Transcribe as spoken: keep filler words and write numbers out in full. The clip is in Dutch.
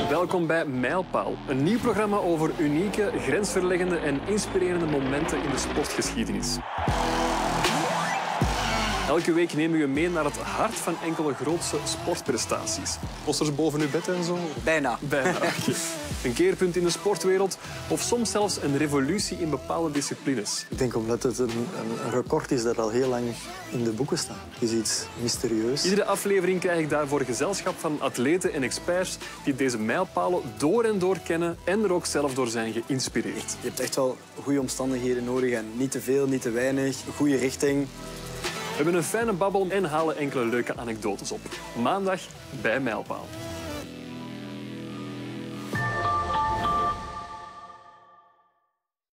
Welkom bij Mijlpaal, een nieuw programma over unieke, grensverleggende en inspirerende momenten in de sportgeschiedenis. Elke week nemen we je mee naar het hart van enkele grootste sportprestaties. Posters boven uw bed en zo? Bijna. Bijna. Een keerpunt in de sportwereld of soms zelfs een revolutie in bepaalde disciplines. Ik denk omdat het een, een record is dat al heel lang in de boeken staat. Het is iets mysterieus. Iedere aflevering krijg ik daarvoor gezelschap van atleten en experts die deze mijlpalen door en door kennen en er ook zelf door zijn geïnspireerd. Je hebt echt wel goede omstandigheden nodig en niet te veel, niet te weinig, een goede richting. We hebben een fijne babbel en halen enkele leuke anekdotes op. Maandag bij Mijlpaal.